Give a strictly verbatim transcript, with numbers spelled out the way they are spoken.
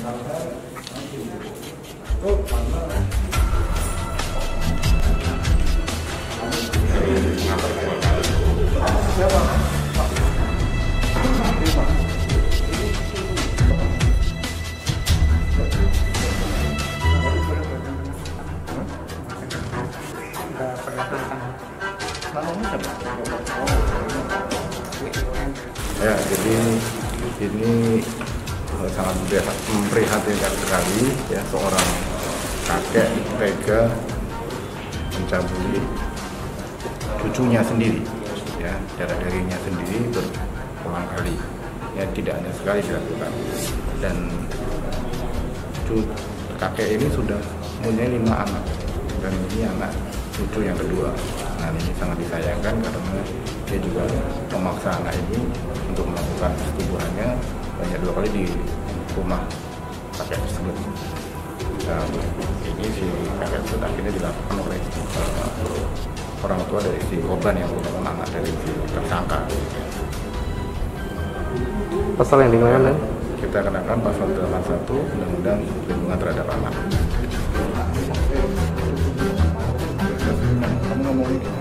Ya, jadi ini sangat memprihatinkan sekali ya, seorang kakek tega mencabuli cucunya sendiri ya, darah dagingnya sendiri berulang kali ya, tidak hanya sekali dilakukan. Dan cucu kakek ini sudah punya lima anak dan ini anak cucu yang kedua. Nah, ini sangat disayangkan karena dia juga memaksa anak ini untuk melakukan persetubuhannya banyak dua kali di rumah kakek tersebut. Dan ini si kakek tersebut akhirnya dilakukan oleh uh, orang tua dari si korban yang merupakan anak dari si tersangka. Pasal yang dikenakan? Kita kenakan pasal delapan puluh satu Undang-Undang Perlindungan Terhadap Anak. Kamu ngomong